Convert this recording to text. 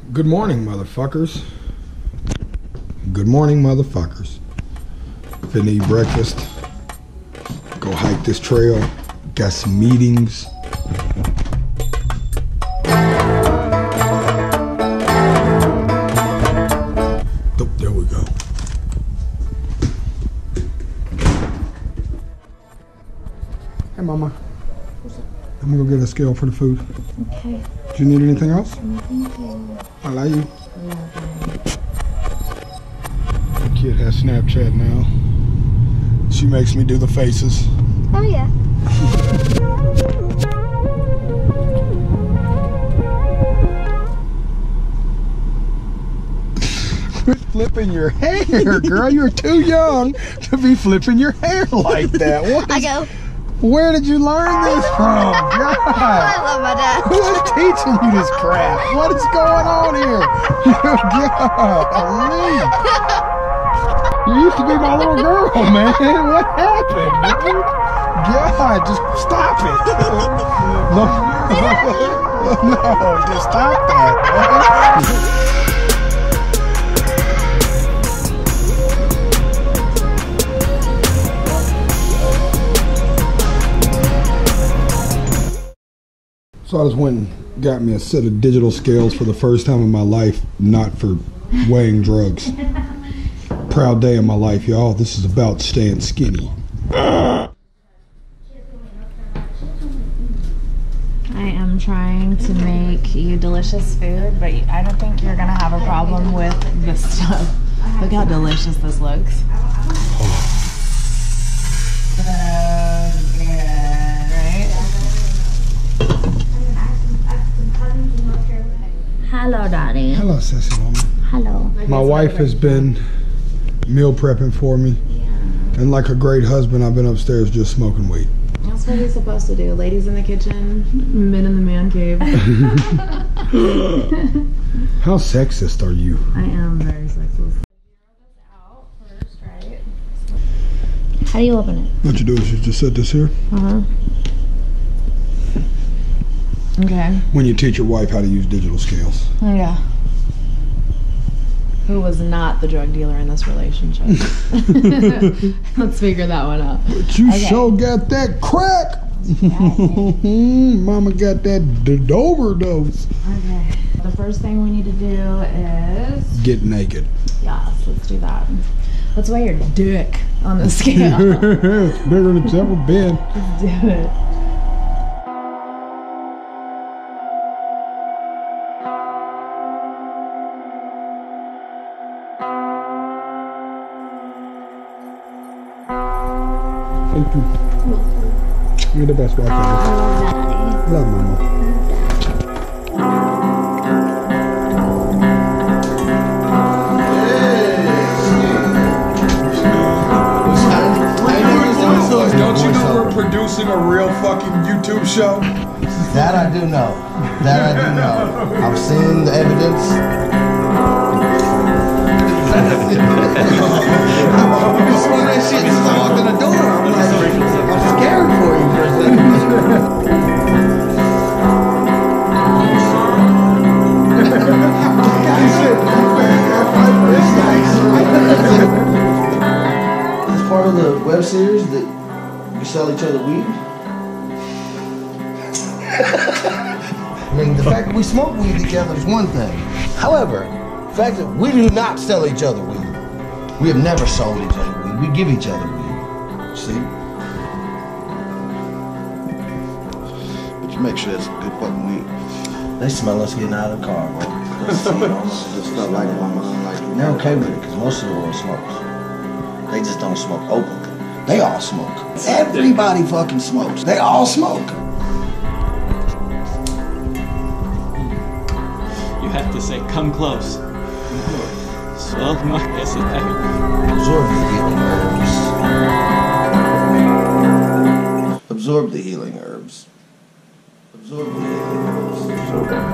Good morning, motherfuckers. Good morning, motherfuckers. Finna eat breakfast. Go hike this trail. Got some meetings. Oh, there we go. Hey, Mama. I'm gonna go get a scale for the food. Okay. Do you need anything else? Thank you. I love you. The kid has Snapchat now. She makes me do the faces. Oh yeah. Quit flipping your hair, girl. You're too young to be flipping your hair like that. What I go. Where did you learn this from? God. I love my dad. Who is teaching you this crap? What is going on here? God, you used to be my little girl, man. What happened, dude? God, just stop it. No, just stop that. So I just went and got me a set of digital scales for the first time in my life, not for weighing drugs. Proud day of my life, y'all. This is about staying skinny. I am trying to make you delicious food, but I don't think you're gonna have a problem with this stuff. Look how delicious this looks. So good, right? Hello, Daddy. Hello, sissy woman. Hello. My wife has been meal prepping for me. And like a great husband, I've been upstairs just smoking weed. That's what he's supposed to do. Ladies in the kitchen, men in the man cave. How sexist are you? I am very sexist. How do you open it? What you do is you just set this here. Okay. When you teach your wife how to use digital scales. Yeah. Who was not the drug dealer in this relationship? Let's figure that one out. But you sure got that crack. Mama got that overdose. Okay. The first thing we need to do is... Get naked. Yes, let's do that. Let's weigh your dick on the scale. It's bigger than it's ever been. Let's do it. Thank you. You're the best wife ever. Love Mama. Don't you know we're producing a real fucking YouTube show? That I do know. That I do know. I've seen the evidence. You see that shit just walked in the door. I'm like, I'm scared for you for a second. It's part of the web series that you sell each other weed. I mean, the fact that we smoke weed together is one thing. However, the fact that we do not sell each other weed. We have never sold each other weed. We give each other weed. See? But you make sure it's good fucking weed. They smell us getting out of the car, bro. Just stuff like mama. Like, they're okay with it because most of the world smokes. They just don't smoke openly. They all smoke. Everybody fucking smokes. They all smoke. You have to say, come close. Swell my ass in there. Absorb the healing herbs. Absorb the healing herbs. Absorb the healing herbs. Absorb them.